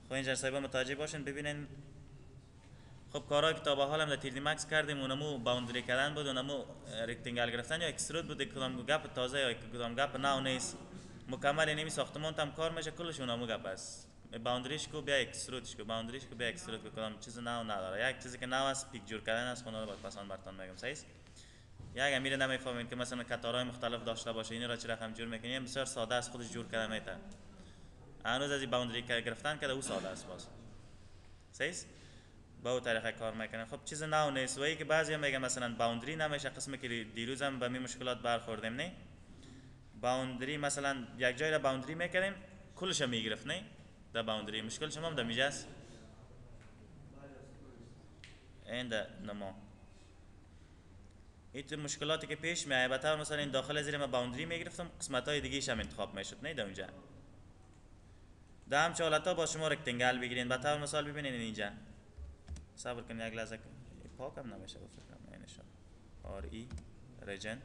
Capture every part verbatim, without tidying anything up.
خب اینجا صاحبا متوجه باشین ببینین. خب کارهایی که تا به حال هم در تیردی مکس کردیم اونمو باوندری کردن بود، اونمو رکتنگل گرفتن یا اکسترود بود، کدام گپ تازه یا کدام گپ نو نیست. مکمل نمی ساختمان هم کار میشه کلش اونمو گپ است. باوندریش کو بیا اکسترودش کو، باوندریش کو بیا اکسترود کو، کدام چیز نو نداره. یک چیزی که نو است پیک جور کردن است، خونه رو باید پسان برتون میگم صحیح. یک امیر نمیفهمید که مثلا کتارهای مختلف داشته باشه، این را چه رقم جور میکنیم، بسیار ساده است، خودش جور کرده میته. هنوز از این باوندری که گرفتن کرده او ساده است باز. صحیح؟ با او طریقه کار میکنه. خب چیز نو نیست. و ای که بعضی هم میگن مثلا باوندری نمیشه، قسمی که دیروز هم به می مشکلات برخوردیم نه. باوندری مثلا یک جای را باوندری میکنیم کلش میگرفت نه. در باوندری مشکل شما هم در میجه است. این در نما این مشکلاتی که پیش میاد بطور مثلا این داخل زیر ما باوندری میگرفتم، قسمت های دیگه هم انتخاب میشد نه در اونجا. در همچه حالتا با شما رکتنگل بگیرین. بطور مثال ببینین اینجا. صبر کن یک لحظه پاک هم نمیشه بفکرم اینشان آر ای رجن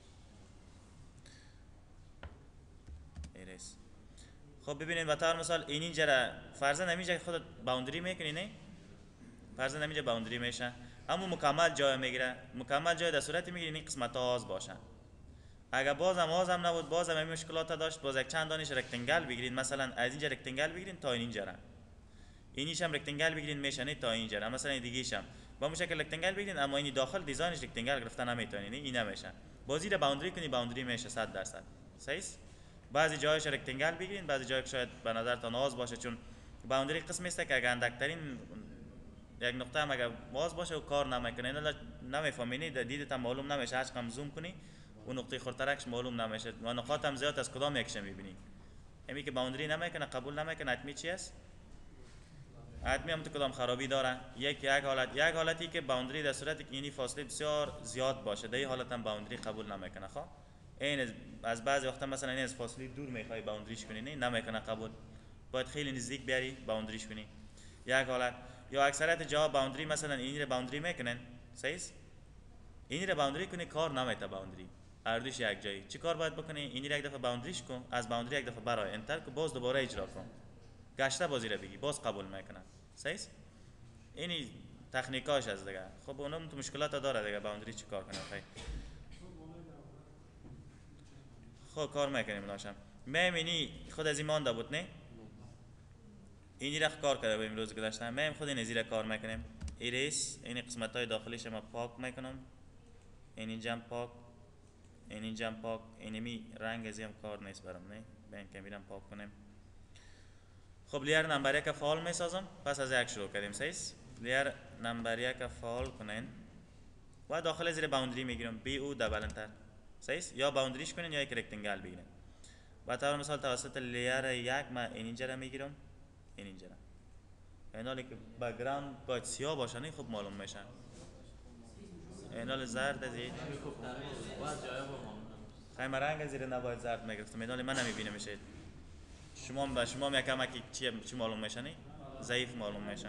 ایریس. خب ببینید بطور مثال این اینجا را فرضاً نمیجا خودت باوندری میکنی نه، فرضاً نمیجا باوندری میشه اما مکمل جای میگیره. مکمل جای در صورتی میگیره این قسمت ها آز باشه. اگر بازم آزم نبود بازم این مشکلات داشت، باز یک چند دانش رکتنگل بگیرید، مثلا از اینجا رکتنگل بگیرید تا اینجا را، اینیش هم رکتنگل بگیرید میشه نه تا اینجا را، مثلا دیگه‌ش هم با مشکل رکتنگل بگیرید اما این داخل دیزاینش رکتنگل گرفتن نمیتونید، این نمیشه. بازی را باوندری کنی باوندری میشه صد درصد صحیح. بعضی جایش رکتنگل بگیرید، بعضی جایش شاید به نظرتان آز باشه، چون باوندری قسمی است که اگر اندکترین یک نقطه هم اگر باز باشه و کار نمیکنه اینا نمیفهمینی، دیدت هم معلوم نمیشه، هر چقدر زوم کنی اون نقطه خردترکش معلوم نمیشه و نقاط هم زیاد از کدام یکش میبینی. همین که باوندری نمیکنه قبول نمیکنه حتمی چی است؟ حتمی هم تو کدام خرابی داره. یک یک حالت یک حالتی که باوندری در صورتی که اینی فاصله بسیار زیاد باشه در این حالت هم باوندری قبول نمیکنه. خب این از بعضی وقتا مثلا این از فاصله دور میخوای باوندریش کنی نه نمیکنه قبول، باید خیلی نزدیک بیاری باوندریش کنی. یک حالت یا اکثریت جواب باوندری مثلا این رو باوندری میکنن صحیح، این رو باوندری کنی کار نمیته باوندری اردوش یک جایی. چی کار باید بکنی؟ این رو یک دفعه باوندریش کن، از باوندری یک دفعه برای انتر که باز دوباره اجرا کن، گشته بازی رو بگی باز قبول میکنه صحیح. اینی تکنیکاش از دیگه. خب اونم تو مشکلات داره دیگه باوندری چی کار کنه خیلی. خب کار میکنیم ناشم میمینی خود از این مانده بود نه، اینی را کار کرده بودیم روز گذشته، میم خود این ازیره کار میکنیم. ایریس این قسمت های داخلیش ما پاک میکنم، این اینجا پاک، این اینجا پاک، اینمی رنگ ازی هم کار نیست برام نه، بین که میرم پاک کنیم. خب لیر نمبر یک فعال میسازم. پس از یک شروع کردیم صحیح. لیر نمبر یک فعال کنین و داخل زیر باوندری میگیرم بی او دبل انتر صحیح، یا باوندریش کنین یا یک رکتنگل بگیریم. با طور مثال توسط لیر یک ما این اینجا را میگیرم، این اینجا را، این حالی که بک‌گراند باید سیاه باشه نه خوب معلوم میشه. این حال زرد از این خیلی رنگ زیر نباید زرد میگرفتم، این حالی من نمیبینه میشه. شما با شما هم یکم اکی چی چی معلوم میشه نه ضعیف معلوم میشه.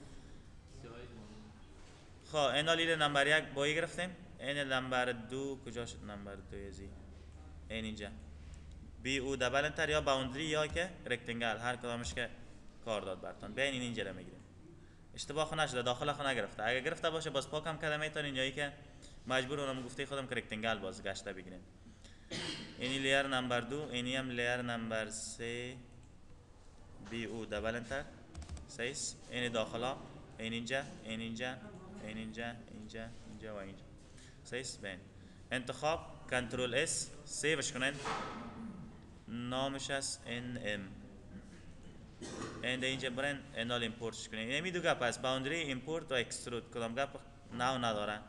خب این حالی نمبر یک بایی گرفتیم. این نمبر دو کجا شد؟ نمبر دو ازی این اینجا بی او دبل انتر یا باوندری یا که رکتنگل هر کدامش که کار داد براتون. بین این اینجا رو میگیریم. اشتباه نشده داخل خو نگرفته، اگه گرفته باشه باز پاکم کردم میتونین یا ای که مجبور اونم گفته خودم که رکتنگل باز گشته بگیریم. اینی لیر نمبر دو، اینی هم لیر نمبر سه بی او دبل انتر صحیح. این داخلا این اینجا این اینجا این اینجا اینجا اینجا و اینجا صحیح. بین انتخاب کنترل اس سیوش کنین، نامش است ان ام این اینجا برن انال ایمپورتش کنین. این دو گپ است، باوندری ایمپورت و اکسترود، کدام گپ نو نداره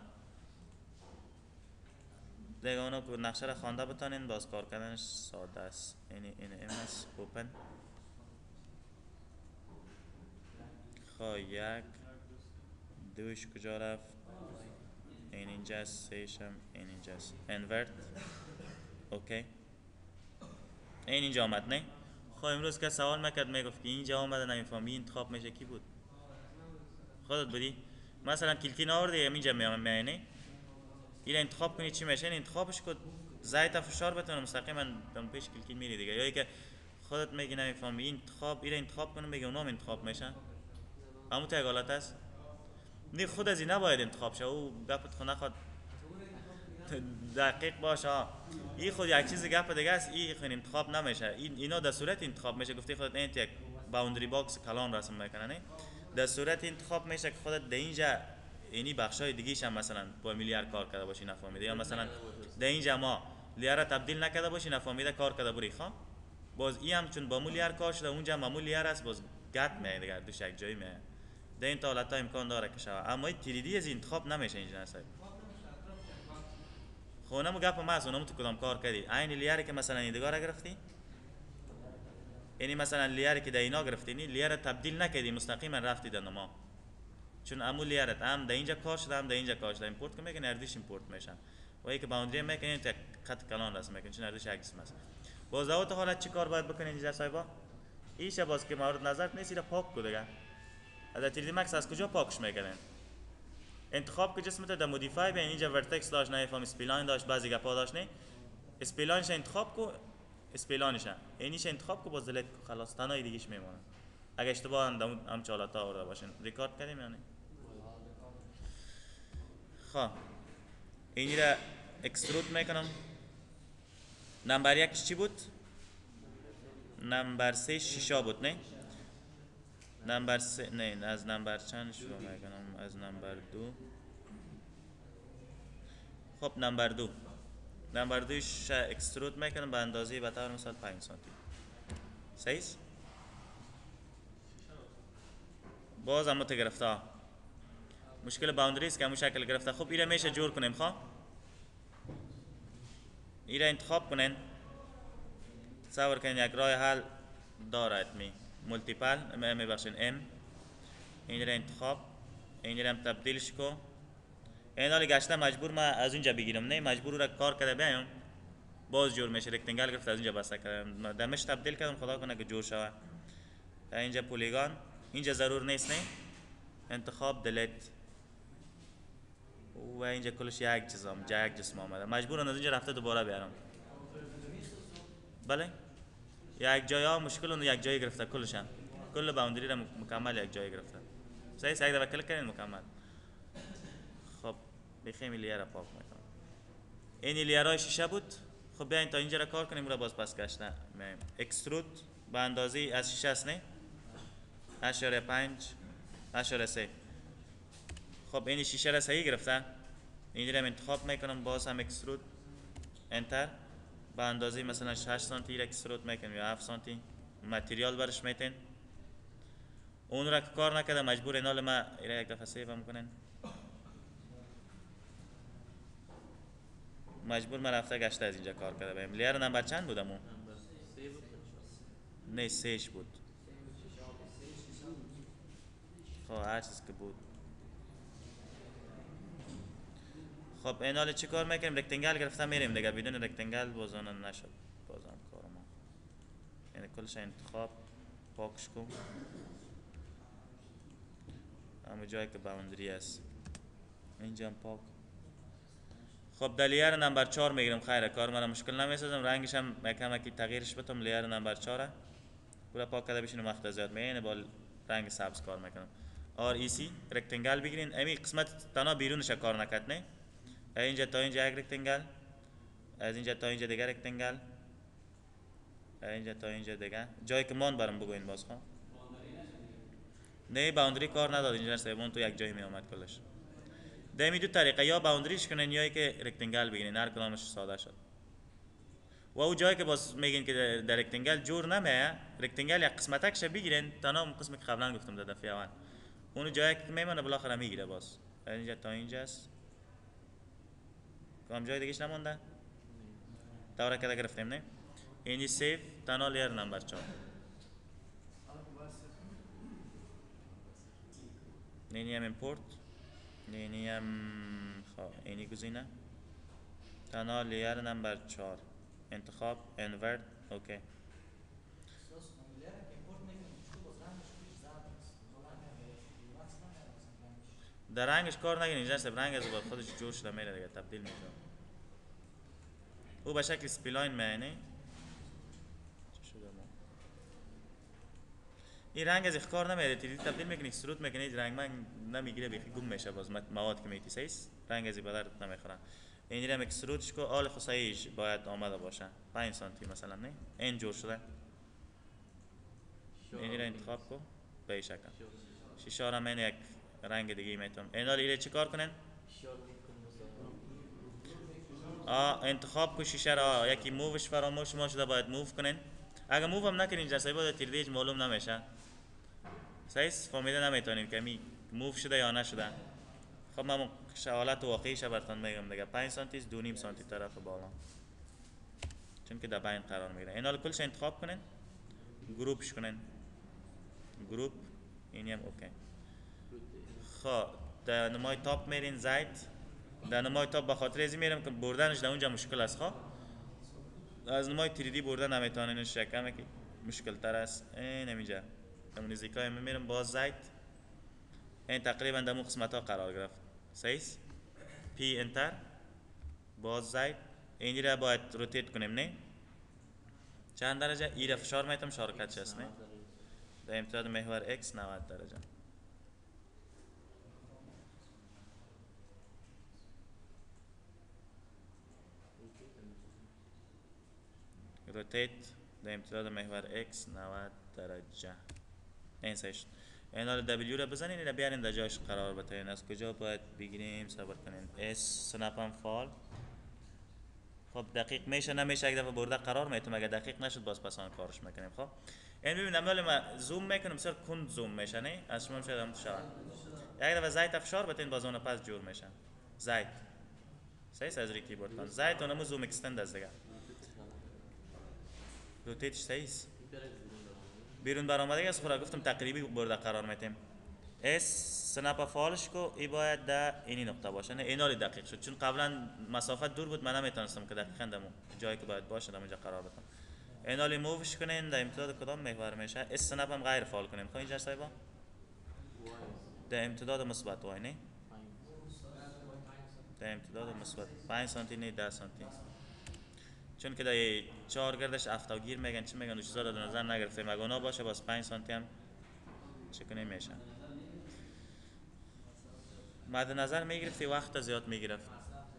دیگه. اونو که نقشه را خوانده بتانین باز کار کردنش ساده است. این این ام اس اوپن. خب یک دوش کجا رفت؟ این اینجا سهشم این اینجا انورت اوکی این اینجا آمد نه. خب امروز که سوال میکرد میگفت که اینجا آمده نمیفهمی انتخاب میشه کی بود؟ خودت بودی؟ مثلا کلکی نآوردی اینجا میای نه این انتخاب کنی چی میشه، انتخابش کن زایت فشار بتونه مستقیما پیش کلکی میری دیگه، یا که خودت میگی نمیفهمی این انتخاب این انتخاب کنم میگه اونام انتخاب میشن. اما تو یک حالت است نی خود از این نباید انتخاب شه او گپت خود نخواد دقیق باشه. این خود یک چیز گپ دیگه است این خود انتخاب نمیشه. این اینا در صورت انتخاب میشه گفتی خودت این یک باوندری باکس کلان رسم میکنه نه در صورت انتخاب میشه که خودت در اینجا اینی بخشای دیگه هم مثلا با میلیارد کار کرده باشی نفهمیده یا مثلا در اینجا ما لیاره تبدیل نکرده باشی نفهمیده کار کرده بری خواه باز این هم چون با میلیارد کار شده اونجا معمول لیار است باز گت میاد دیگه دوش یک جایی میاد در این حالت امکان داره که شود اما این تیریدی از انتخاب نمیشه اینجا صاحب. خونم گپ ما اونم تو کدام کار کردی عین لیاری که مثلا این دیگه گرفتی یعنی مثلا لیاری که در اینا گرفتی نی لیار تبدیل نکردی مستقیما رفتی در نما چون امو لیارت هم در اینجا کار شده هم در اینجا کار شده ایمپورت که میکنه اردیش ایمپورت میشن و اینکه باوندری میکنه تا خط کلان رسم میکنه چون اردیش یک قسم است. باز اوت حالت چی کار باید بکنین اینجا صاحبا ایشه باز که مورد نظر نیست اینا پاک کو دیگه از تری دی مکس از کجا پاکش میکنن انتخاب که جسمت در مودیفای به اینجا ورتکس داشت نه فهم اسپلاین داشت بعضی گپا داشت نه اسپلاینش انتخاب کو اسپلانش اینیش انتخاب کو باز دلت خلاص تنها دیگهش میمونه اگه اشتباه هم هم چالتا آورده باشین ریکارد کردیم یعنی خب اینی را اکسترود میکنم نمبر یکش چی بود نمبر سه شیشا بود نه نمبر سه نه از نمبر چند شروع میکنم از نمبر دو خب نمبر دو نمبر دوش اکسترود میکنم به اندازه به طور مثال پنج سانتی صحیح باز هم گرفته مشکل باوندری است که همون شکل گرفته. خب ایره میشه جور کنیم خواه ایره انتخاب کنین تصور کنین یک راه حل دارد می مولتیپل می بخشین ام این را انتخاب این را هم تبدیلش کو این حالی گشته مجبور ما از اونجا بگیرم نه مجبور را کار کرده بیایم باز جور میشه رکتنگل گرفت از اونجا بسته کردم دمش تبدیل کردم خدا کنه که جور شود اینجا پولیگان اینجا ضرور نیست نه انتخاب دلیت و اینجا کلش یک چیزام جا یک جسم آمده مجبورم از اینجا رفته دوباره بیارم بله یک جای ها مشکل اون یک جایی گرفته کلشن کل باوندری را مکمل یک جایی گرفته صحیح صحیح دفعه کلک کردین مکمل. خب بخیم لیه را پاک میکنم این لیه های شیشه بود. خب بیاین تا اینجا را کار کنیم را باز پس گشته میم اکسترود به اندازه از شیشه است نه اشاره پنج اشاره سه. خب این شیشه را صحیح گرفته این را انتخاب میکنم باز هم اکسترود انتر به اندازه مثلا هشت سانتی را اکسترود میکنم یا هفت سانتی متریال برش میتین اون را که کار نکرده مجبور اینال ما ایره یک دفعه سیو هم کنین مجبور ما رفته گشته از اینجا کار کرده بیم. لیر نمبر چند بود امون؟ نه سهش بود. خب هر چیز که بود. خب این حال چی کار میکنیم؟ رکتنگل گرفته میریم دیگه بدون رکتنگل بازانه نشد بازم کار ما یعنی کلش انتخاب پاکش کن همه جایی که باوندری است اینجا هم پاک. خب در لیر نمبر چهار میگیرم خیره کار من مشکل نمیسازم رنگش هم یکم اکی تغییرش بتم لیر نمبر چهار پورا پاک کرده بشینم وقت زیاد میینه با رنگ سبز کار میکنم. آر ای سی رکتنگل بگیرین امی قسمت تنها بیرونش کار نکرد نه اینجا تا اینجا یک رکتنگل از اینجا تا اینجا دیگه رکتنگل اینجا تا اینجا دیگه جایی که مان برام بگوین باز خواهم نه باوندری کار نداد اینجا سیمون تو یک جایی می آمد کلش دمی دو طریقه یا باوندریش کنین یا که رکتنگل بگیرین هر کدامش ساده شد و او جایی که باز میگین که در رکتنگل جور نمیه رکتنگل یک قسمتکش بگیرین تنها اون قسمی که قبلا گفتم در دفعه اول اون جایی که میمونه بالاخره میگیره باز اینجا تا اینجاست کام جای دیگهش نمونده دوره کده گرفتیم نه اینی سیف تنها لیر نمبر چهار اینی هم امپورت اینی هم خواه اینی گزینه تنها لیر نمبر چهار انتخاب انورد اوکی در رنگش کار نگین اینجا سب رنگ از با خودش جور شده میره دیگه تبدیل میشه او به شکل سپیلاین معنی چه شده ما این رنگ از کار نمیاد، تیری تبدیل میکنی سرود میکنی رنگ من نمیگیره بیخی گم میشه باز مواد که میتی سیس رنگ از بدر نمیخوره. این را یک سرودش کو آل خصایش باید آمده باشه پنج سانتی مثلا نه این جور شده این را انتخاب کو به این شکل شیشه را من یک رنگ دیگه میتونم این حال چی کار کنن آ انتخاب کو شیشه را یکی مووش فراموش ما شده باید موو کنن اگه موو هم نکنین جلسه بعد تیردیج معلوم نمیشه سایس فهمیده نمیتونیم که می موو شده یا نشده. خب من حالت واقعیش براتون میگم دیگه پنج سانتی دو نیم سانتی طرف بالا چون که در بین قرار میگیره. این حال کلش انتخاب کنین گروپش کنین گروپ اینی هم اوکی. خب در نمای تاپ میرین زید در نمای تاپ به خاطر ازی میرم که بردنش در اونجا مشکل است. خب از نمای تیری بردن نمیتونین شکم که مشکل تر است این اینجا همون نزدیکای من میرم باز زید این تقریبا در اون قسمت ها قرار گرفت سیس پی انتر باز زید اینی را باید روتیت کنیم نه چند درجه ای را فشار میتم شارکت شست نه در امتداد محور اکس نود درجه روتیت در امتداد محور اکس نود درجه این سیش این حال دبلیو را بزنین را بیارین در جایش قرار بتین از کجا باید بگیریم صبر کنین اس سنپم فال. خب دقیق میشه نمیشه یک دفعه برده قرار میتونم اگه دقیق نشد باز پسان کارش میکنیم. خب این ببینم ولی ما زوم میکنم بسیار کند زوم میشه نه از شما شاید هم شود یک دفعه زایت افشار بتین باز اون پس جور میشن زایت سیس از روی کیبورد کن زایت اونمو زوم اکستند از دیگه روتیتش سیس بیرون برآمده است خورا گفتم تقریبی برده قرار میتیم اس سنپ فالش کو ای باید در اینی نقطه باشه نه اینالی دقیق شد چون قبلا مسافت دور بود من نمیتونستم که دقیقاً در جایی که باید باشه در اونجا قرار بدم. اینالی مووش کنین در امتداد کدام محور میشه اس سنپ هم غیر فعال کنیم. خب اینجا صاحبا در امتداد مثبت وای نه در امتداد مثبت پنج سانتی نه ده سانتی چون که در چهار گردش افتاگیر میگن چی میگن چیزا رو در نظر نگرفتیم اگه اونا باشه باز پنج سانتی هم چکنه میشه مد نظر میگرفتی وقت زیاد میگرفت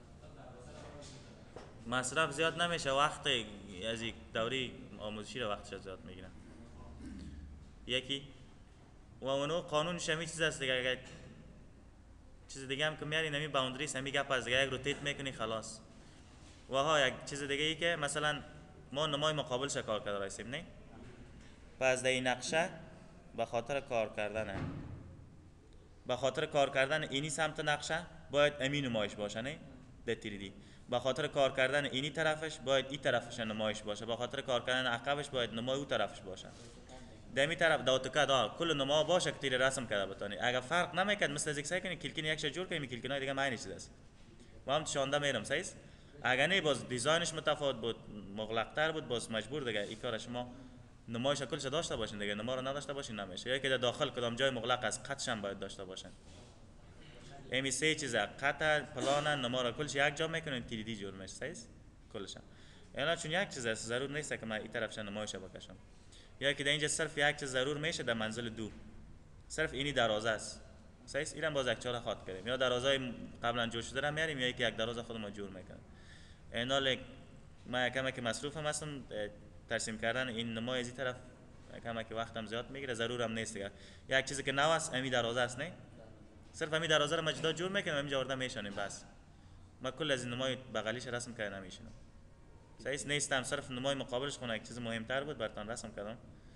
مصرف زیاد نمیشه وقت از یک دوری آموزشی رو وقتش زیاد میگیره یکی و اونو قانون شمی چیز است دیگه اگه چیز دیگه هم که میاری نمی باوندری سمی گپ از دیگه یک روتیت میکنی خلاص و ها یک چیز دیگه ای که مثلا ما نمای مقابل ش کار کرده رایسیم نه پس در این نقشه به خاطر کار کردنه به خاطر کار کردن اینی سمت نقشه باید امین نمایش باشه نه در تیری به خاطر کار کردن اینی طرفش باید این طرفش نمایش باشه به خاطر کار کردن عقبش باید نمای اون طرفش باشه دمی طرف دوتکا دا کل نما باشه که تیر رسم کرده بتونی اگه فرق نمیکرد مثل از یک سعی کنی کلکین یک جور کنی کلکینای دیگه معنی چیز است و هم شانده میرم سایز اگه نه باز دیزاینش متفاوت بود مغلق تر بود باز مجبور دیگه این کار شما نمایش کلش داشته باشین دیگه نما رو نداشته باشین نمیشه یا که در داخل کدام جای مغلق از قطش هم باید داشته باشین امی سه چیزا قطع پلان نما رو کلش یک جا میکنین تری دی جور میشه سایز کلش اینا چون یک چیز است ضرور نیست که من این طرفش نمایش بکشم یا که در اینجا صرف یک چیز ضرور میشه در منزل دو صرف اینی درازه است سایز اینم باز یک چاره خاط کردیم یا درازای قبلا جور شده را میاریم یا که یک درازه خودمون جور میکنیم اینا لک ما کمی که مصروفم هستم ترسیم کردن این نمای از این طرف کمی که وقتم زیاد میگیره ضرور هم نیست دیگه یک چیزی که نو است امی درازه است نه صرف امی درازه رو مجدا جور میکنیم اینجا ورده میشونیم بس ما کل از این نمای بغلیش رسم کردم نمیشونم سایز نیستم صرف نمای مقابلش خونه یک چیز مهمتر بود براتون رسم کردم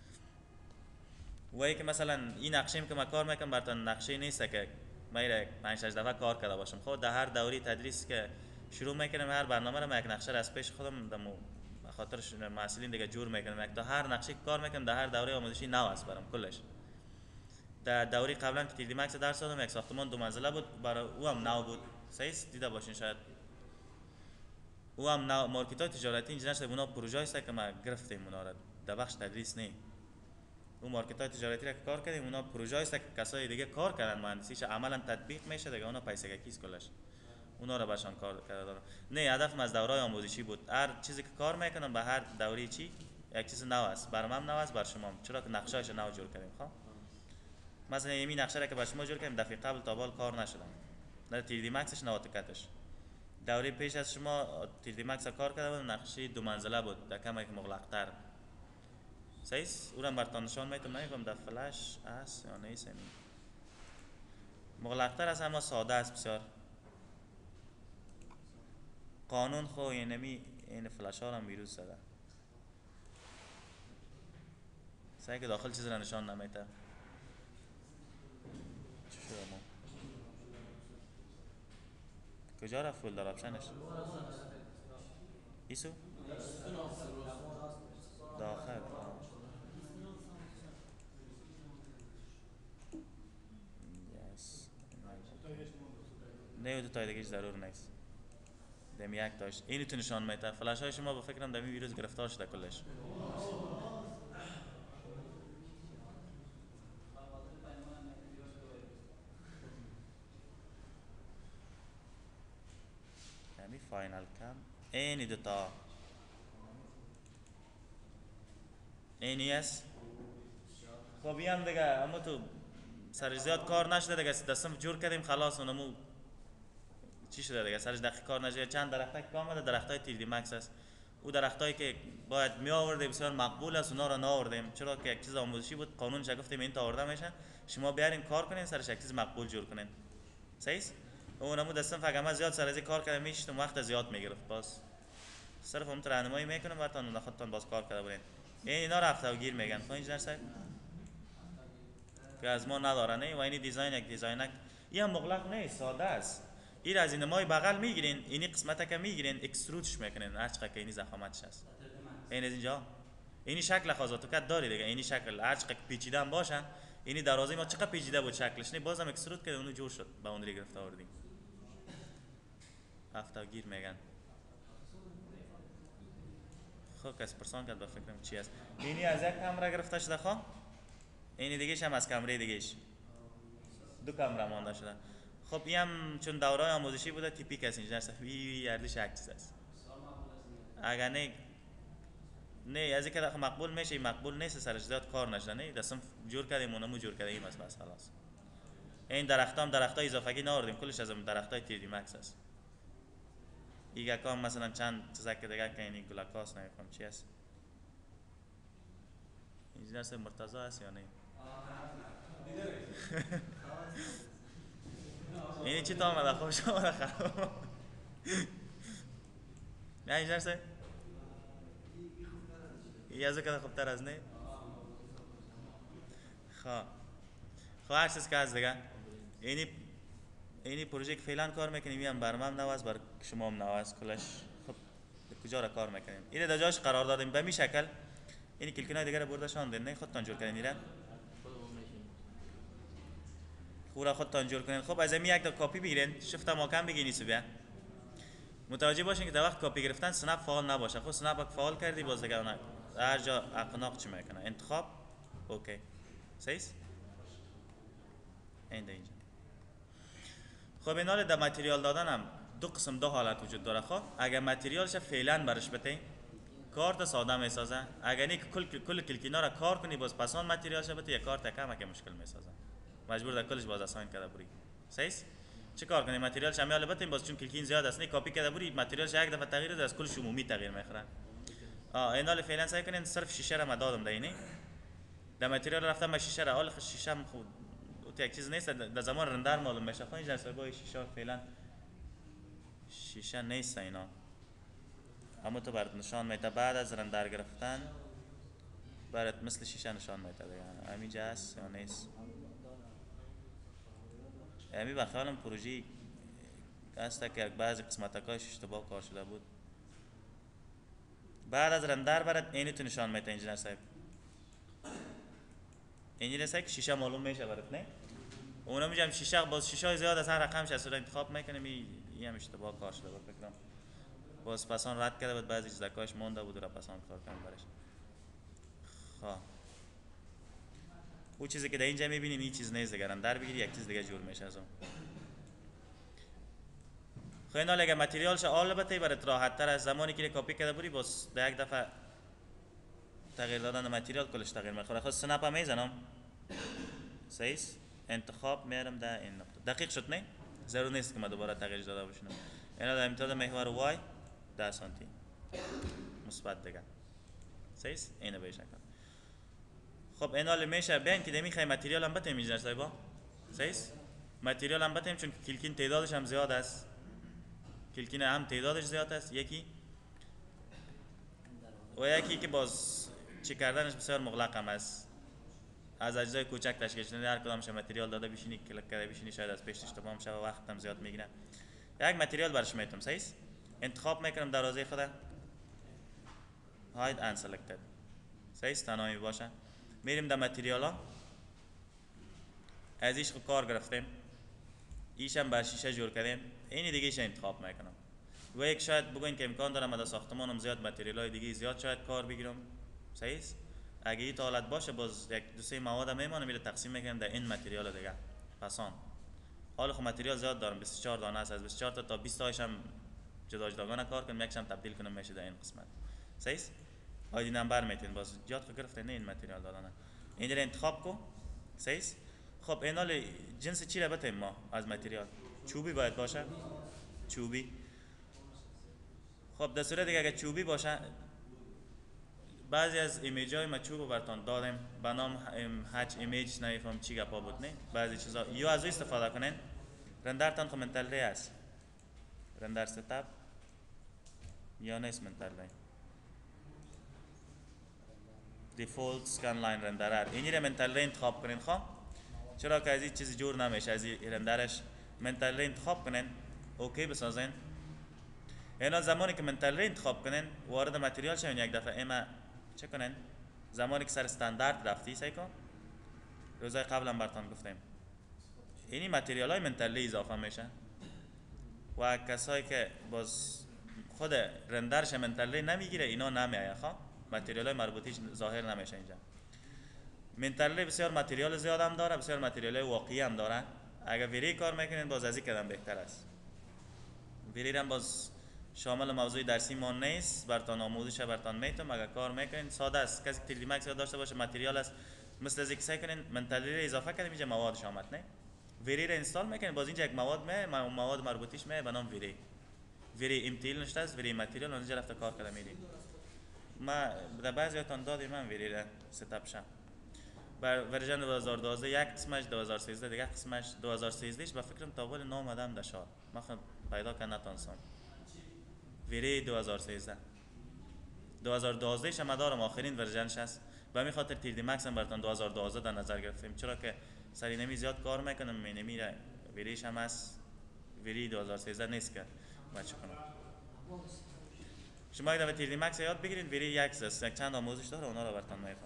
وای که مثلا این نقشه‌ام که ما کار میکنم براتون نقشه نیست که من پنج شش دفعه کار کرده باشم خب در هر دوری تدریس که شروع میکنم هر برنامه رو یک نقشه را از پیش خودم دمو خاطرش مسئولین دیگه جور میکنم تا هر نقشه کار میکنم در هر دوره آموزشی نو است برام کلش در دوره قبلا که تیدی مکس درس دادم یک ساختمان دو منزله بود برای او هم نو بود صحیح دیده باشین شاید او هم نو مارکت‌های تجارتی اینجا نشده اونا پروژه است که ما گرفتیم اونا را در بخش تدریس نه اون مارکت‌های تجارتی را که کار کردیم اونا پروژه است که کسای دیگه کار کردن مهندسیش عملا تطبیق میشه دیگه اونا پیسه کیس کلش اونا رو باشن کار کرده دارم نه هدفم از دوره آموزشی بود هر چیزی که کار میکنم به هر دوره چی یک چیز نو است، برام هم نو است، بر شما هم. چرا که نقشه‌اش نو جور کردیم. خب مثلا این نقشه را که بر شما جور کردیم دفعه قبل تا بال کار نشدم، در تی دی مکسش نه اتوکاتش. دوره پیش از شما تی دی مکس کار کرده بود، نقشه دو منزله بود، در کم یک مغلق‌تر. صحیح است؟ او را براتون نشان میدم، نمیگم در فلش است یا نیست. این مغلق‌تر است اما ساده است بسیار. قانون خو اینمی این فلش ها هم ویروس زده. سعی که داخل چیز را نشان نمیده. چی شده ما؟ کجا رفت فولدر آپشنش؟ ایسو؟ داخل. یس. نه دو تا دیگه ضرور نیست. دمی یک داشت. اینو تو نشان میده. فلش های شما با فکرم دمی ویروس گرفتار شده کلش. دمی فاینال کم. اینی دو تا. اینی است. خب بیام دیگه اما تو سر زیاد کار نشده دیگه دستم جور کردیم خلاص اونمو چی شده دیگه سرش دقیق کار نشده. چند درخت که آمده درختای تی دی مکس است. او درختایی که باید می آوردیم بسیار مقبول است اونا رو نآوردیم، چرا که یک چیز آموزشی بود، قانونش گفتیم این تا آورده میشه، شما بیارین کار کنین سرش یک چیز مقبول جور کنین. صحیح است؟ اونمو دستم فقط زیاد سر از کار کردم میشتم وقت زیاد میگرفت، باز صرف هم راهنمایی میکنم براتون خودتون باز کار کرده بودین. این اینا رفته و گیر میگن. خب انجینر صاحب که از ما نداره نه و این دیزاین یک دیزاینک این مغلق نیست، ساده است. این از این مای بغل میگیرین، اینی قسمت که میگیرین اکسترودش میکنین هر چقدر که اینی زخامتش هست. این از اینجا اینی شکل خاص اتوکاد داره دیگه، اینی شکل هر چقدر پیچیده هم باشه، اینی درازه ما چقدر پیچیده بود شکلش نه بازم اکسترود کرد اونو جور شد باوندری گرفت آوردیم. هفته گیر میگن. خب کس پرسان کرد با فکرم چی است. اینی از یک کامera گرفته شده. خب اینی دیگه‌ش هم از کامرای دیگه‌ش دو کامرا مانده شده. خب این هم چون دوره آموزشی بوده تیپیک است انجینر صاحب وی اردش یک چیز است. اگر نه نه از اینکه داخل مقبول میشه مقبول نیست سرش زیاد کار نشده نه دستم جور کردیم اونمو جور کردیم بس بس خلاص. این درختام درختای اضافه‌ای نآوردیم کلش از درختای تی دی مکس است. ایگه کام مثلا چند چیزا که دیگه که این گلاکاس نمیفهم چی است. انجینر صاحب مرتضی است یا نه؟ اینی چی تا آمده خوب شما را خراب نه انجینر صاحب این از که خوبتر از نه؟ خواه خواه هر چیز که از دیگه اینی اینی پروژه که فعلا کار میکنیم این هم برام هم نواز بر شما هم نواز کلش. خب کجا را کار میکنیم اینی در جاش قرار دادیم به می شکل. اینی کلکنای دیگه را برده شاندین نه خودتان جور کردین ایره خورا خودتان جور کنین. خب از این یک تا کپی بگیرین شفت ماکم بگین ایسو بیا متوجه باشین که در وقت کپی گرفتن سنپ فعال نباشه. خب سنپ اگه فعال کردی باز دیگه اون هر جا اقناق چی میکنه انتخاب اوکی صحیح است. این اینجا خب این حال در متریال دادن هم دو قسم دو حالت وجود داره. خب اگر متریالش فعلا برش بتین کارت ساده میسازه، اگر نه کل کل کلکینا را کار کنی باز پسان متریالش بته یک کارت کم که مشکل میسازه مجبور در کلش باز اساین کرده بری. صحیح است؟ چه کار کنیم متریال شامل بتیم باز چون کلکین زیاد است نه کپی کرده بری متریالش یک دفعه تغییر ده از کل عمومی تغییر میخوره. آ این حال فعلا سعی کنین صرف شیشه را مدادم دینی در متریال رفتم به شیشه را اول شیشه خود تو یک چیز نیست در زمان رندر معلوم میشه. خب این جلسه با شیشه فعلا شیشه نیست اینا اما تو برات نشان میده بعد از رندر گرفتن برات مثل شیشه نشان میده دیگه همین جاست یا نیست. همین بخیالم پروژه است که بعضی قسمتاش اشتباه کار شده بود. بعد از رندر برات اینی تو نشان میده انجینر صاحب. انجینر صاحب شیشه معلوم میشه برات نه اونم میگم شیشه باز شیشه زیاد از هر رقم شصت انتخاب میکنیم این هم اشتباه کار شده بود فکرم باز پسان رد کرده بود بعضی چیزاش مونده بود و پسان کار کنم برش. خب اون چیزی که در اینجا میبینین این چیز نیست دیگه در بگیری یک چیز دیگه جور میشه از اون. خب اینا لگه متریالش البته برات راحت تر از زمانی که کپی کرده بودی باز در یک دفعه تغییر دادن متریال کلش تغییر میخوره. خود سنپ هم میزنم. صحیح است. انتخاب میارم در این نقطه. دقیق شد نه؟ ضرور نیست که من دوباره تغییر داده باشم. اینا در امتداد محور وای ده سانتی مثبت دیگه. صحیح است. اینو بهش کن. خب اینا میشه بین که دمی متریال هم بتیم اینجا صاحبا. صحیح است. متریال هم بتیم چون کلکین تعدادش هم زیاد است. کلکین هم تعدادش زیاد است. یکی و یکی که باز چی کردنش بسیار مغلق هم است. از اجزای کوچک تشکیل شده، هر کدامش متریال داده بشینی کلیک کرده بشینی شاید از پیشش تمام شه و وقت هم زیاد میگیره. یک متریال برش میتونم. صحیح است. انتخاب میکنم دروازه خود hide and selected. صحیح است. تنهایی باشه. میریم در متریال ها. از ایش کار گرفتیم. ایش هم بر شیشه جور کردیم. اینی دیگه ایش انتخاب میکنم. و یک شاید بگوین که امکان داره من در ساختمانم زیاد متریال های دیگه زیاد شاید کار بگیرم. صحیح است. اگه این حالت باشه باز یک دو سه مواد میمونه میره تقسیم میکنم در این متریال دیگه. پسان حالا خب متریال زیاد دارم بیست و چهار دانه است. از بیست و چهار تا تا بیست تاش هم جدا جداگانه کار کنم یکشم تبدیل کنم میشه در این قسمت. صحیح است. آیدی نمبر میتین باز یاد گرفته نه این متریال دادن. اینجا انتخاب کو. صحیح است. خب اینا جنس چی را بتیم ما از متریال؟ چوبی باید باشه. چوبی. خب در صورت دیگه اگه چوبی باشه بعضی از ایمیج های ما چوب براتون دادیم به نام هچ ایمیج نمیفهم چی گپا بود نه بعضی چیزا یا از استفاده کنین رندرتان خب منتله است رندر ستاپ یا نیست منتله دیفولت سکن لاین رندرر اینی رو منتله انتخاب کنین خب چرا که از این چیزی جور نمیشه از این رندرش منتله انتخاب کنین اوکی بسازین. اینا زمانی که منتله انتخاب کنین وارد متریال شوین یک دفعه اما چه کنین زمانی که سر استاندارد رفتی سعی کن روزای قبل هم براتون گفتیم اینی متریال های منتله اضافه میشه و کسایی که باز خود رندرش منتله نمیگیره اینا نمیایه خواه متریال های مربوطیش ظاهر نمیشه اینجا. منتله بسیار متریال زیاد هم داره بسیار متریال واقعی هم داره. اگر ویری کار میکنین باز از این کدام بهتر است. ویری هم باز شامل موضوع درسی ما نیست براتون آموزش براتون میتونم اگر کار میکنین ساده است. کسی که تری دی مکس داشته باشه متریال است مثل از اینکه سعی کنین منتله رو اضافه کنیم اینجا موادش آمد نه ویری رو اینستال میکنین باز اینجا یک مواد می مواد مربوطیش می به نام ویری ویری امتیل نشته است ویری متریال اونجا رفته کار کرده میریم. ما در بعضیاتون دادیم من ویری رو ستاپ شم بر ورژن دو هزار و دوازده یک قسمش دو هزار و سیزده دیگه قسمش دو هزار و سیزده ش با فکرم تا اول نام آدم داشت ما خود پیدا کنه تونسم ویری دو هزار و سیزده دو هزار و دوازده شما دارم آخرین ورژنش است به همین خاطر تری دی مکس هم براتون دو هزار و دوازده در نظر گرفتیم چرا که سری نمی زیاد کار میکنم می نمیره ویریش هم است ویری دو هزار و سیزده نیست که من چه کنم شما اگه تری دی مکس یاد بگیرید ویری یک است یک چند آموزش داره اونا رو براتون میگم.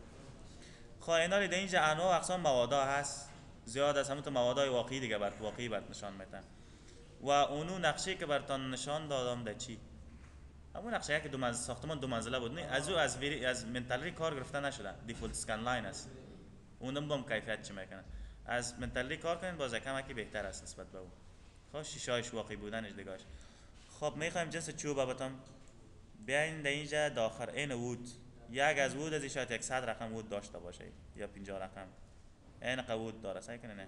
خب اینا رو اینجا انواع و اقسام موادا هست زیاد از همون تو موادای واقعی دیگه برات واقعی برات نشان میدن و اونو نقشه که براتون نشان دادم ده چی همون نقشه که دو منزله ساختمان دو منزله بود نه از او از ویری از منتلی کار گرفته نشده دیفولت اسکن لاین است اونم بم کیفیت چه میکنه از منتلی کار کنین باز کم کی بهتر است نسبت به اون. خب شیشه‌اش واقعی بودنش دیگهش. خب میخوایم جنس چوب باتم بیاین در اینجا داخل این وود یک از وود از شاید صد رقم وود داشته باشه یا پنجاه رقم این قوود داره سعی کنین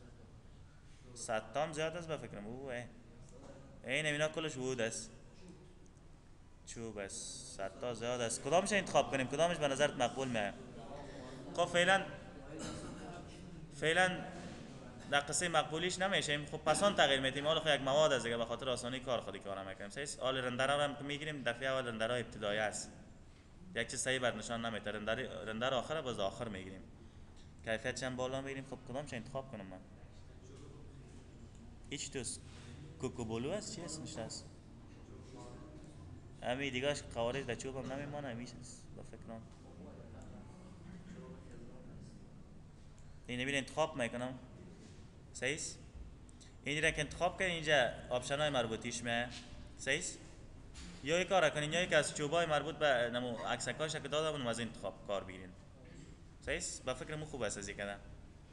صد تام زیاد است به فکرم اوه این اینا کلش وود است چوب است صد تا زیاد است کدامش انتخاب کنیم کدامش به نظرت مقبول میاد. خب فعلا فعلا در قصه مقبولیش نمیشه خب پسان تغییر میدیم حالا خب یک مواد از دیگه به خاطر آسانی کار خودی کار میکنیم صحیح حال رندر رو هم میگیریم دفعه اول رندر ابتدایی است یک چیز صحیح بر نشان نمیده رندر رندر آخر باز آخر میگیریم کیفیت چند بالا میگیریم. خب کدامش انتخاب کنم من هیچ توس کوکوبولو است چی اسمش است همین دیگهش قوارض در چوب هم نمیمانه همیشه با فکرم اینو انتخاب میکنم صحیح این را که انتخاب کنین اینجا آپشن های مربوطیش میه صحیح یا یک کار کنین یا یک از چوبای مربوط به نمو عکسکاش که دادم از انتخاب کار بگیرین صحیح با فکرم خوب است از این کردن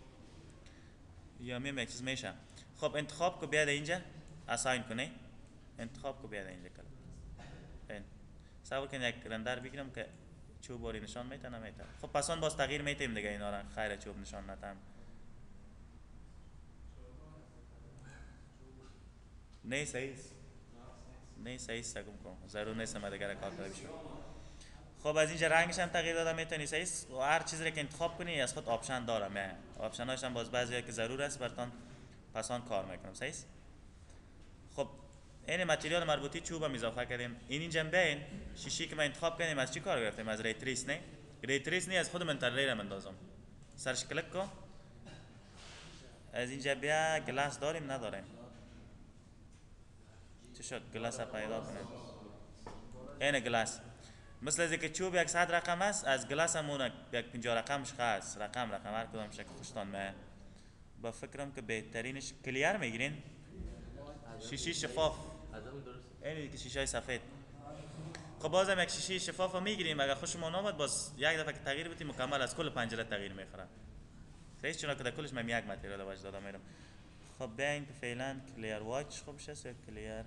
یا میم یک چیز میشه. خب انتخاب کو بیاد اینجا اساین کنی انتخاب کو بیاد اینجا کلا این سوال کنین یک رندر بگیرم که چوب باری نشان میته نمیته. خب پس آن باز تغییر میتیم دیگه اینا را. خیر چوب نشان ندم. نه صحیح نه صحیح سگم کن ضرور نیست ما دیگه کار کنیم. خب از اینجا رنگش هم تغییر داده میتونی صحیح و هر چیزی که انتخاب کنی از خود آپشن داره. من آپشن هاش هم باز بعضی که ضرور است براتون پس آن کار میکنم. صحیح. خب این متریال مربوطی چوب هم اضافه کردیم. این اینجا بین شیشی که ما انتخاب کردیم از چی کار گرفتیم؟ از ری تریس. نه ری تریس نه از خود من ری را مندازم. سرش کلیک کن. از اینجا بیا گلاس داریم نداریم؟ چی شد گلاس را پیدا کنیم. این گلاس مثل از اینکه چوب یک صد رقم است از گلاس همون یک پنجاه رقمش هست. رقم رقم هر کدام شکل خوشتان من با فکرم که بهترینش کلیر میگیرین شیشه شفاف. این که شیشه سفید. خب بازم یک شیشه شفاف میگیریم اگر خوشمون آمد باز یک دفعه که تغییر بدیم مکمل از کل پنجره تغییر میخوره. صحیح چون که در کلش من یک متریال واج داده میرم. خب بیاین که فعلا کلیر واچ خوب شست یا کلیر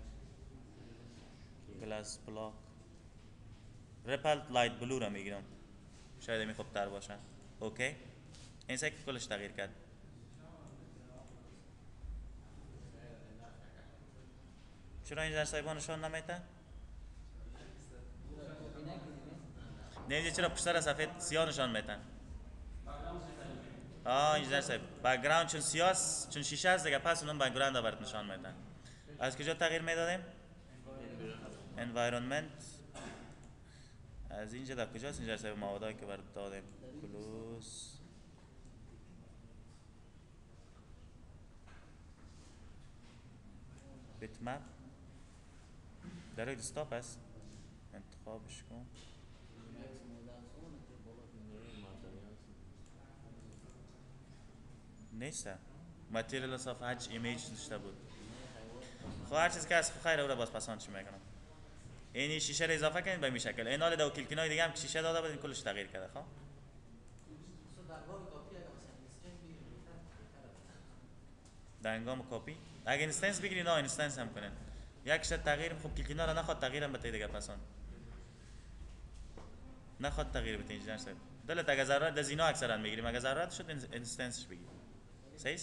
گلاس بلاک رپلت لایت بلو را میگیرم شاید می خوب تر باشه. اوکی این سه کلش تغییر کرد. چرا اینجا در سایبان نشان نمیته؟ نه اینجا چرا پشت سفید سیاه نشان میتن؟ آه اینجا در سایب بک‌گراند چون سیاه چون شیشه است دیگه پس اونم بک‌گراند برات نشان میتن. از کجا تغییر میدادیم؟ environment. از اینجا در کجاست؟ اینجا سایب موادایی که برات دادیم کلوز بیت مپ در روی دسکتاپ است. انتخابش کن. نیست ماتریال صفحه هج ایمیج داشته بود. خب هر چیز که از خیر او را باز پسند چی میکنم. این شیشه را اضافه کنید به این شکل. این حال دو کلکینای دیگه هم که شیشه داده بودین کلش تغییر کرده. خب در هنگام کپی اگه اینستنس بگیری نه اینستنس هم کنین یک شت تغییر خوب کلکینا را نخواد تغییر هم بده دیگه پسند نخواد تغییر بده اینجا نشه دلت اگه ضرورت از اینا اکثرا میگیریم اگه ضرورت شد اینستنسش بگیر. صحیح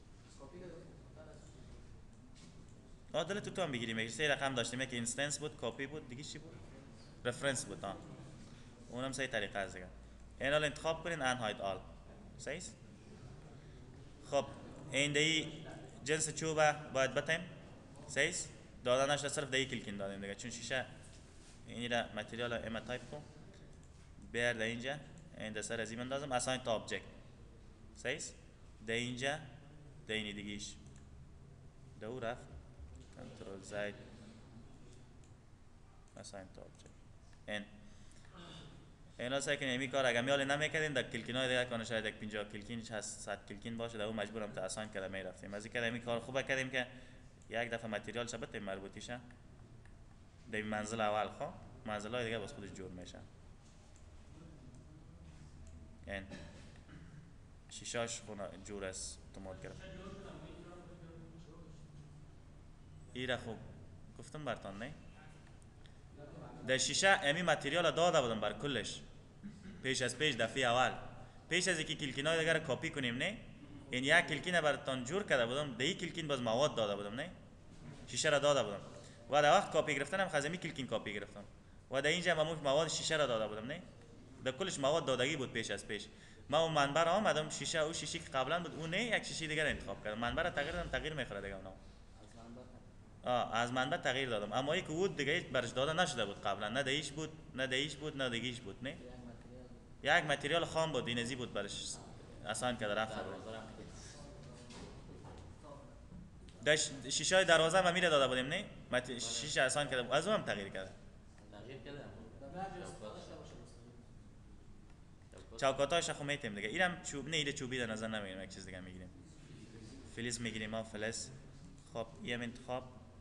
آه دلت تو هم بگیریم یک سه رقم داشتیم که اینستنس بود کپی بود دیگه چی بود رفرنس بود. ها اونم سه طریقه است دیگه. این حال انتخاب کنین ان هاید آل. صحیح. خب این دی جنس چوبه باید بتیم. صحیح دادنش صرف دی کلکین دادیم دیگه چون شیشه این را متریال ام تایپ کن بیار در اینجا این دسر از این اندازم اساین تا آبجکت. صحیح در اینجا در اینی دیگیش دو رفت کنترل زید اساین تا آبجکت این اینا سعی کنیم این کار اگر میال نمیکردیم در کلکینای دیگه کنه شاید یک پنجاه کلکین هست صد کلکین باشه در اون مجبورم تا اساین کرده میرفتیم. از اینکه این کار خوبه کردیم که یک دفعه متریال شبت مربوطیشه در منزل اول. خب منزل های دیگه باز خودش جور میشه. این شیشاش خونه جور است اتومات گرفت. ایره خوب گفتم برتان نه در شیشه امی متریال داده بودم بر کلش پیش از پیش دفعه اول پیش از اینکه کلکینای دیگه را کپی کنیم. نه این یک کلکین براتون جور کرده بودم در یک کلکین باز مواد داده بودم. نه شیشه را داده بودم و در وقت کپی گرفتنم خزمی کلکین کپی گرفتم و در اینجا من مواد شیشه را داده بودم. نه در کلش مواد دادگی بود پیش از پیش. ما اون منبر آمدم شیشه او شیشه که قبلا بود اون نه یک شیشه دیگه انتخاب کردم. منبر را تغییر دادم تغییر میخوره دیگه اونم آه از منبع تغییر دادم اما یک بود دیگه برش داده نشده بود قبلا نه دیش بود نه دیش بود نه دیگیش بود. نه یک متریال خام بود این ازی بود برش آسان کرده رفت داش شیشه دروازه ما میره داده بودیم. نه شیشه آسان کرده از اونم تغییر کرده تغییر کرده چوکاتاش خو میتیم دیگه. اینم چوب نه ایده چوبی در نظر نمیگیریم یک چیز دیگه میگیریم فلز میگیریم ما فلز. خب یم انتخاب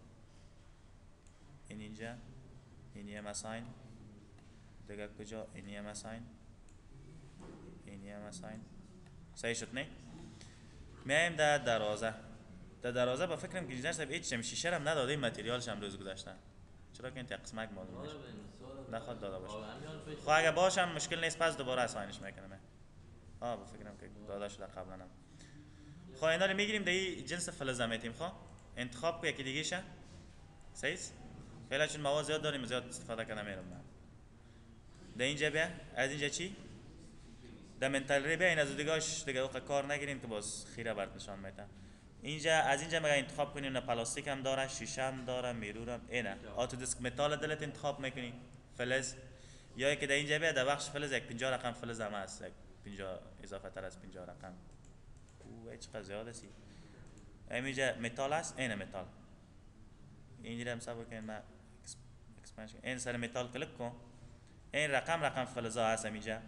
این اینجا این یم اساین دیگه کجا این یم اساین این یم اساین. صحیح شد. نه میایم در دروازه در دروازه با فکرم که اینجا صاحب هیچ شیشه هم نداده متریالش هم روز گذشته چرا که این قسمت معلوم نشه نخواد داده باشه. خب اگه باشم مشکل نیست، پس دوباره اساینش میکنم. آه بفکرم که داده شده قبلا هم. خب اینا رو میگیریم در جنس فلزا میتیم. خب انتخاب کو یکی دیگه شه. صحیح. فعلا چون مواد زیاد داریم زیاد استفاده کنم میرم من. در اینجا بیا، از اینجا چی؟ در منتال ری بیا، این از دیگه‌اش دیگه اوقات کار نگیریم که باز خیره برات نشان میده. اینجا از اینجا میگه انتخاب کنیم، نه پلاستیک هم داره، شیشه هم داره، میرور هم. اینه آتو دیسک متال دلت انتخاب میکنی، فلز. یا که در اینجا بیا، در بخش فلز یک پنجاه رقم فلز هم هست، یک پنجاه اضافه تر از پنجاه رقم. او چقدر زیاد است. اینجا متال است، اینه متال. اینجا هم حساب کنیم ما اکسپنشن. این سر متال کلیک کن. این رقم رقم فلزا هست اینجا.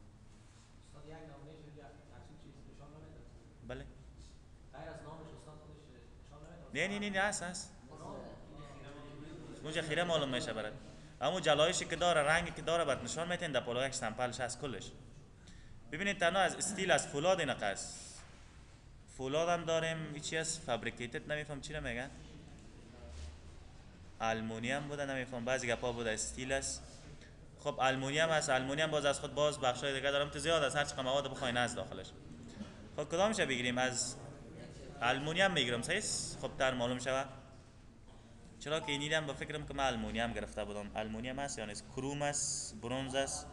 بله. نه نه نه نه هست هست. اونجا خیره معلوم میشه برات. اما جلایشی که داره، رنگی که داره برات نشان میتین. در پلو یک سامپلش هست کلش. ببینید تنها از استیل از فولاد این قصد. فولاد هم داریم، چی است فابریکیتد نمیفهم چی رو میگن. آلومینیوم بوده نمیفهم، بعضی گپا بوده استیل است. خب آلومینیوم هست، آلومینیوم باز از خود باز بخشای دیگه دارم تو زیاد از هر چقدر مواد بخواین از داخلش. خب کدامش بگیریم؟ از آلومینیوم میگیرم. صحیح. خب تر معلوم شود. چرا که اینی هم به فکرم که من آلومینیوم گرفته بودم. آلومینیوم است یا نیست؟ کروم است، برنز است.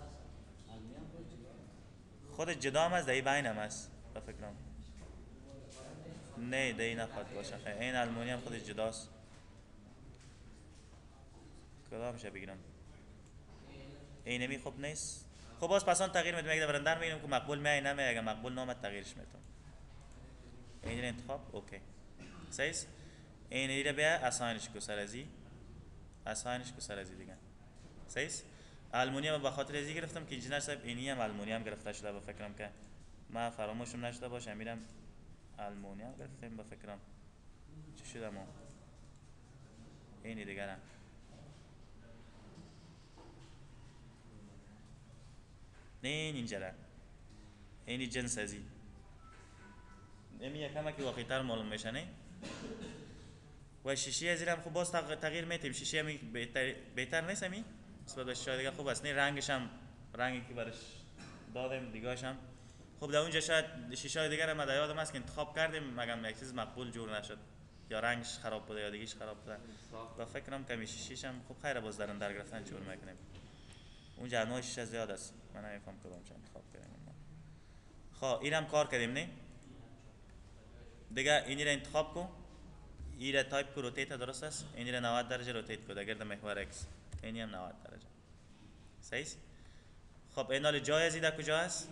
خود جدا هم است، در بین هم است به فکرم. نه در این نخواد باشه. خیلی این آلومینیوم خودش جداست. کدامش بگیرم؟ اینمی خوب نیست. خب باز پسان تغییر میدم. اگه برندر میگم که مقبول میای نمی، اگه مقبول نامد تغییرش میدم. این انتخاب اوکی. صحیح. این رو بیا اساینش کو سر ازی. اساینش کو سر ازی دیگه. صحیح. آلومینیوم به خاطر ازی گرفتم که انجینر صاحب اینی هم آلومینیوم گرفته شده به فکرم که ما فراموشم نشده باشه. میرم آلومینیوم گرفتم به فکرم. چی شده ما؟ اینی دیگه نه. نه اینجا را. اینی جنس ازی. نمی یکم که واقعی تر معلوم میشه نه. و شیشه ازی هم خوب باز تغییر میتیم. شیشه می بهتر بهتر نیست می؟ نسبت به شاید دیگه خوب است. نه رنگش هم رنگی که برش دادیم دیگه‌اش هم. خب در اونجا شاید شیشه دیگه ما یادم است که انتخاب کردیم مگم یک چیز مقبول جور نشد. یا رنگش خراب بوده یا دیگه‌اش خراب بوده. با فکرم کمی شیشه‌ش هم خوب خیره باز درن در گرفتن جور میکنیم. اونجا نوع شیشه زیاد است. من نمیفهم کدوم چه انتخاب کردیم. خب اینم کار کردیم نه؟ دیگه اینی را انتخاب کو. این را تایپ کو روتیت درست است. اینی را نود درجه روتیت کو در گرد محور اکس. اینی هم نود درجه. صحیح؟ خب این حال جای ازیده کجا است؟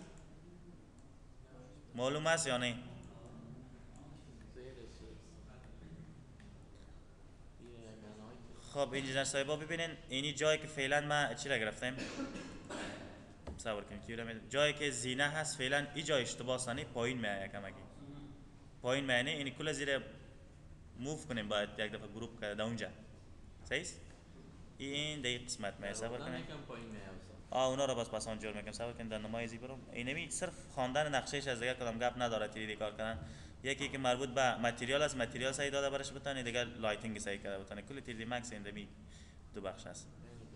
معلوم است یا نه؟ خب انجینر صاحبا ببینین اینی جایی که فعلا ما چی را گرفتیم؟ تصور کنید جایی که زینه هست فعلا این جای اشتباه نه، پایین میاد کمکی. پایین میانه اینی کل زیر موو کنیم باید یک دفعه گروپ کرده اونجا. صحیح؟ این دیگه قسمت میاد صبر کنید. آه اونا رو بس پس آن جور میکنم. صبر کنید در نمایزی برم. اینمی صرف خواندن نقشهش از دیگه کدام گپ نداره تیری کار کردن. یکی که مربوط به متریال است، متریال صحیح داده برش بتونه، دیگه لایتینگ صحیح کرده بتونه. کل تیری مکس اندمی دو بخش است.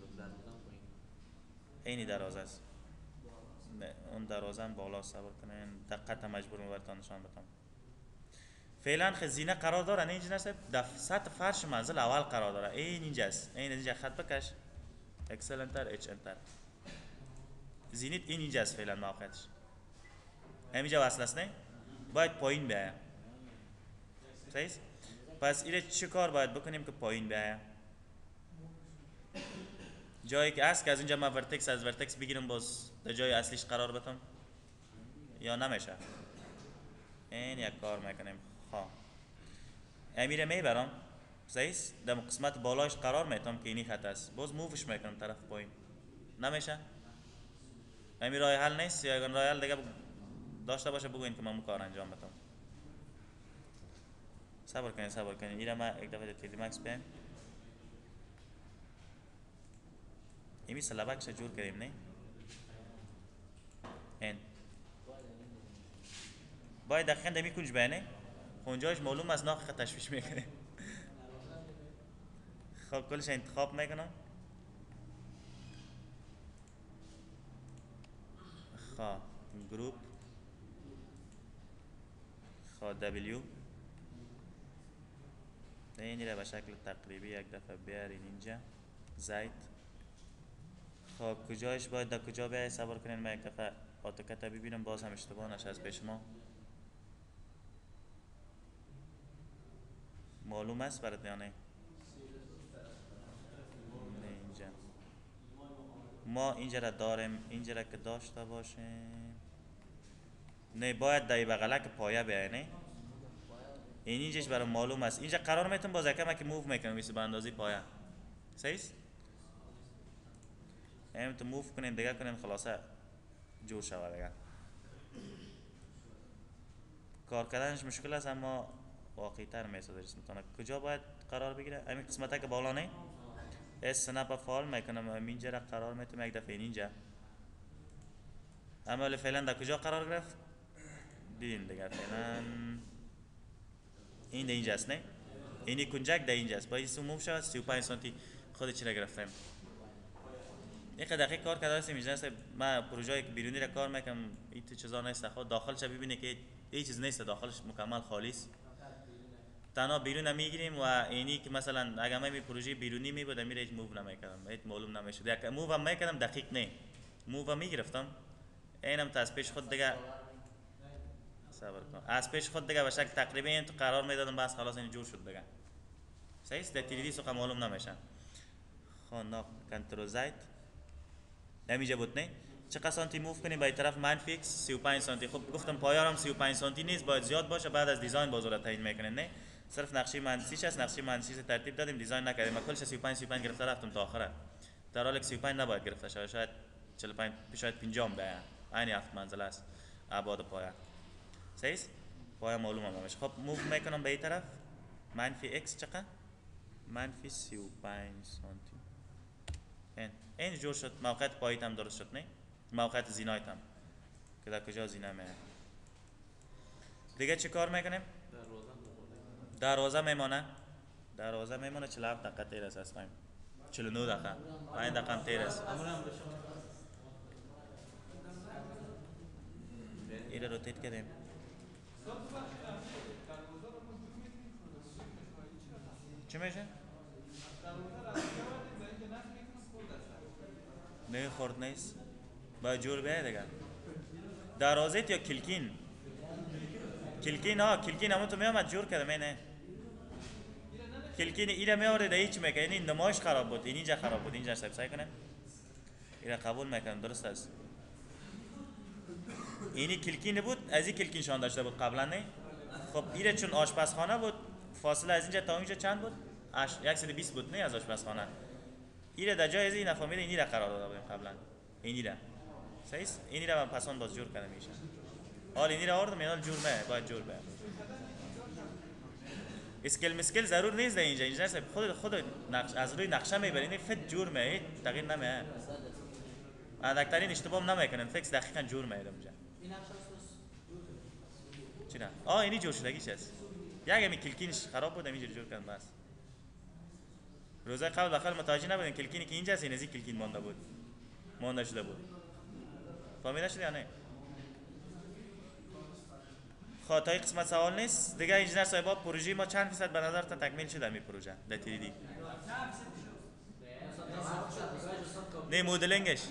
اینی دراز است. نه اون درازم بالا صبر کنین دقت مجبورم براتون نشان بدم. فعلا خزینه قرار داره نه انجینر صاحب در سطح فرش منزل اول قرار داره. این اینجاست. این اینجا خط بکش. اکسل انتر اچ انتر. زینیت این اینجاست فعلا موقعیتش. همینجا وصل است نه؟ باید پایین بیاید. صحیح؟ پس اینه چه کار باید بکنیم که پایین بیاید؟ جایی که است که از اینجا ما ورتکس از ورتکس بگیرم باز در جای اصلیش قرار بدم یا نمیشه؟ این یک کار میکنیم. ها امیره میبرم. صحیح؟ در قسمت بالایش قرار میتم که اینی خط است. باز مووش میکنم طرف پایین. نمیشه؟ امی راه حل نیست یا اگر راه حل دیگه داشته باشه بگوین که من کار انجام بدم. صبر کنید صبر کنید. اینا ما یک دفعه تیری مکس بیایم. ایمی سلابکش جور کردیم نه؟ این باید دقیقا دمی کنج بینه اونجاش معلوم از ناخ تشویش میکنه. خب کلش انتخاب میکنم. گروپ خود دبلیو اینی را به شکل تقریبی یک دفعه بیارین اینجا زید. خب کجایش باید در کجا بیایی صبر کنین من یک دفعه اتوکد ببینم باز هم اشتباه نشه از پیش ما. معلوم است برات یا نه؟ اینجا ما اینجا را داریم، اینجا را که داشته باشیم نه باید در بغلک پایه بیایی نه این اینجاش برای معلوم است. اینجا قرار میتون باز یکم که موو میکنم مثل به اندازه پایه صحیح است. هم تو موو کنین دیگه کنین خلاصه جور شود دیگه. کار کردنش مشکل است اما واقعی تر میسازه جسمتونه. کجا باید قرار بگیره؟ همین قسمت که بالا نه اسنپ فال میکنم اینجا را قرار میتونم یک دفعه اینجا. اما ولی فعلا در کجا قرار گرفت؟ دیدین دیگه فعلا این در اینجاست نه؟ اینی کنجک در اینجاست باید سموم شود سی و پنج سانتی خود چی را گرفتیم. یک دقیقه کار کرده هستیم اینجا من پروژه بیرونی را کار میکنم این تو چیزا نیست خود داخلش ببینه که هیچ چیز نیست داخلش مکمل خالی است. تنها بیرون میگیریم و اینی که مثلا اگر من پروژه بیرونی می بودم میره هیچ موو نمیکردم هیچ معلوم نمیشد. یک موو هم میکردم دقیق نه موو میگرفتم اینم تا از پیش خود دیگه صبر کن از پیش خود دیگه به شکل تقریبا این تو قرار میدادم بس خلاص این جور شد دیگه صحیح است. تیری سوقا معلوم نمیشن. خب کنترل زد نمیجه بود نه چقدر سانتی موو کنیم به طرف منفی x سی و پنج سانتی. خب گفتم پایه‌ام سی و پنج سانتی نیست باید زیاد باشه بعد از دیزاین بازو را تعیین میکنین نه صرف نقشه مهندسیش است. نقشه مهندسی ترتیب دادیم دیزاین نکردیم کلش سی و پنج سی و پنج گرفته رفتم تا آخره در حالی که سی و پنج نباید گرفته شود شاید چهل و پنج شاید پنجاه بیاین عین هفت منزله است ابعاد پایه صحیح است. پایه معلومه نمیشه. خب موو میکنم به این طرف منفی x چقدر منفی سی و پنج سانتی این این جور شد. موقعیت پاییت هم درست شد نه موقعیت زینایت هم که در کجا زینه میه دیگه چی کار میکنیم؟ دروازه میمانه دروازه میمانه چهل و هفت دقیقه تیر است اسمایم چهل و نه دقیقه پنج دقیقه هم تیر است. این رو روتیت کردیم چی میشه؟ نه خورد نیست باید جور بیاید دیگه. دروازه یا کلکین کلکین ها کلکین همون تو میامد جور کردم نه کلکین ایره میاره ده هیچ میکنه این نمایش خراب بود این اینجا خراب بود اینجا سب سعی کنم ایره قبول میکنم درست است. اینی کلکین بود از این کلکین شان داشته بود قبلا نه. خب ایره چون آشپزخانه بود فاصله از اینجا تا اونجا چند بود؟ صد و بیست بود نه از آشپزخانه. ایره در جای از این نفهمید اینی را قرار داده بودیم قبلا اینی را صحیح است. اینی را من پسان باز جور کردم میشه حال اینی را آوردم اینا جور نه باید جور بیام. اسکل مسکل ضرور نیست در اینجا اینجا خود خود نقش از روی نقشه میبرین فت جور میه تغییر نمیه اندکترین اشتباه نمیکنن فکس دقیقاً جور میه اونجا چی نه آه اینی جور شدگیش است یک همی کلکینش خراب بود همینجوری جور کردم بس. روزای قبل داخل متوجه نبودن کلکینی که اینجاست این از این کلکین مانده بود مانده شده بود فهمیده شد یا نه؟ خاطای قسمت سوال نیست دیگه. انجینر صاحبا پروژه ما چند فیصد به نظرتون تکمیل شده می پروژه در تری دی؟ نه مدلینگش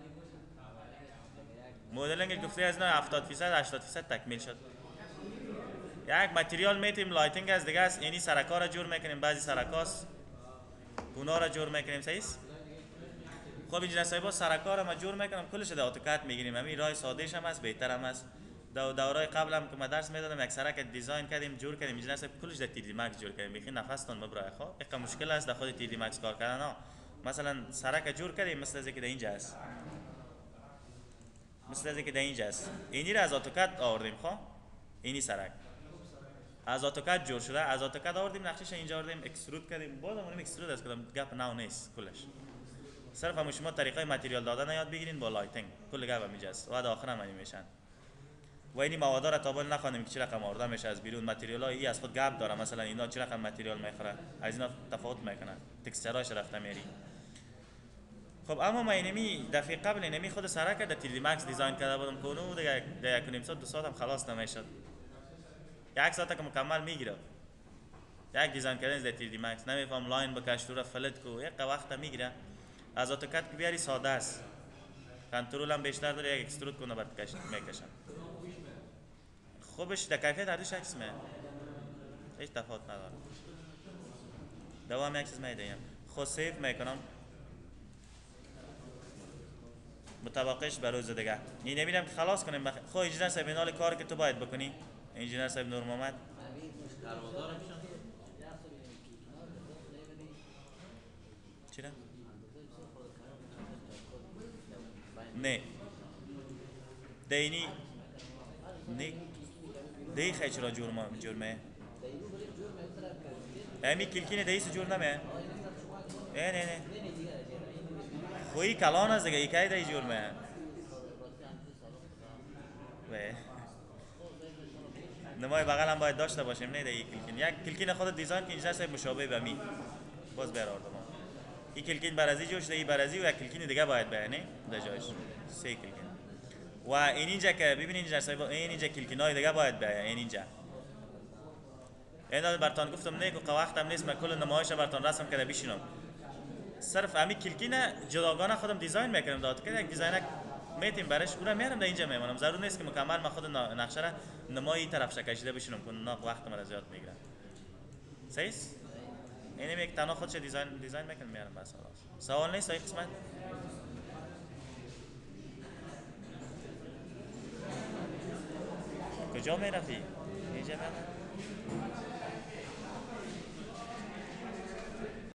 مدلینگش گفته از نه هفتاد فیصد هشتاد فیصد تکمیل شد. یک متریال میتیم لایتینگ از دیگه است یعنی سرکا را جور میکنیم بعضی سرکاست اونا را جور میکنیم صحیح است. خب انجینر صاحبا سرکا را ما جور میکنم کلش در اتوکد میگیریم همین راه سادهش هم است بهتر هم است. دو دورای قبل هم که ما درس میدادم یک سرک دیزاین کردیم جور کردیم انجینر صاحب کلش در تی دی مکس جور کردیم بخیر نفستون مبرای خو یک مشکل است در خود تی دی مکس کار کردن ها. مثلا سرک جور کردیم مثل از اینکه در اینجا است مثل از اینکه در اینجا است اینی را از اتوکد آوردیم خو اینی سرک از اتوکد جور شده از اتوکد آوردیم نقشش اینجا آوردیم اکسترود کردیم بازم اونم اکسترود است کدام گپ ناو نیست کلش صرف هم شما طریقه متریال دادن یاد بگیرین با لایتینگ کل گپ میجاست و بعد آخر هم انیمیشن و اینی مواد را تا بالا نخوانیم که چه رقم آورده میشه از بیرون متریال ها ای از خود گپ داره مثلا اینا چه رقم متریال میخوره از اینا تفاوت میکنه تکسچراش رفته میری. خب اما ما اینمی دفعه قبل اینمی خود سرا کرده تیلی مکس دیزاین کرده بودم کنو دیگه دیگه یک و نیم ساعت دو ساعت هم خلاص نمیشد. یک ساعت که مکمل میگیره. یک دیزاین کردن از تیلی مکس نمیفهم لاین بکش تو را فلت کو یک وقت میگیره. از اتوکاد که بیاری ساده است. کنترل هم بیشتر داره یک اکسترود کنه بعد کش میکشم. خوبش در کیفیت هر دوش عکس میاد. هیچ تفاوت نداره. دوام یک چیز میدیم. خود سیو میکنم. مطابقش به روز دیگه. این نمیدونم که خلاص کنیم بخ... خو انجینر صاحب اینال کار که تو باید بکنی. انجینر صاحب نور محمد. چرا؟ نه. دینی نه. دی خیلی چرا جرم جرمه. امی کلکینه دیس جور نمیه. نه نه نه. خوی کلان از دیگه یکی دی جرمه. نمای بغل هم باید داشته باشیم نه دیگه کلکین یک کلکین خود دیزاین که اینجا صاحب مشابه به می باز برآوردم این کلکین برازی جوش دی برازی و یک کلکین دیگه باید بیانه در جایش سه کلکین و این اینجا که ببینید اینجا صاحب این اینجا کلکینای دیگه باید بیان این اینجا اینا برتون گفتم نه که وقتم نیست من کل نمایش برتون رسم کرده بشینم صرف امی کلکین جداگانه خودم دیزاین میکنم داد که یک دیزاینر میتیم برش اون را میارم در اینجا میمونم ضرور نیست که مکمل من خود نقشه را نمایی طرف کشیده بشینم که نه وقت مرا زیاد میگیره صحیح اینم یک تنها خودش دیزاین دیزاین میکنم میارم بس خلاص سوال نیست این قسمت کجا میرفتی اینجا میرم